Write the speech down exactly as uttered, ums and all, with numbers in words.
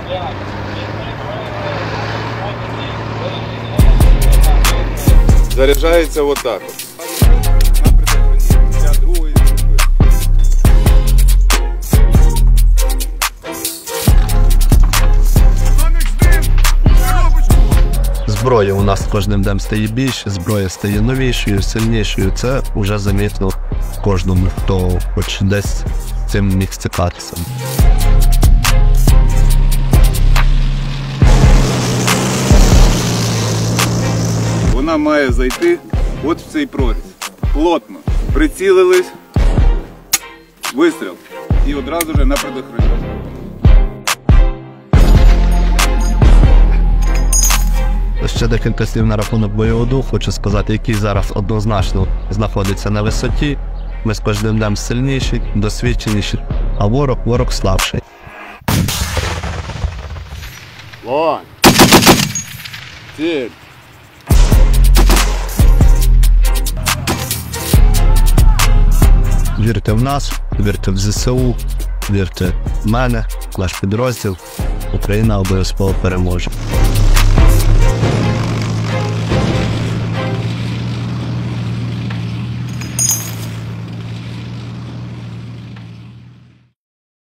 Заряджається отак от. Зброя у нас з кожним днем стає більше, зброя стає новішою, сильнішою. Це вже замітно кожному, хто хоч десь цим міг стикатися. Вона має зайти от в цей проріз. Плотно. Прицілились, вистріл. І одразу же на предохрані. Ще декілька слів на рахунок бойового духу. Хочу сказати, який зараз однозначно знаходиться на висоті. Ми з кожним днем сильніші, досвідченіші, а ворог, ворог слабший. Вон! Ціль! Вірте в нас, вірте в зе се у, вірте в мене, в наш підрозділ. Україна обов'язково переможе.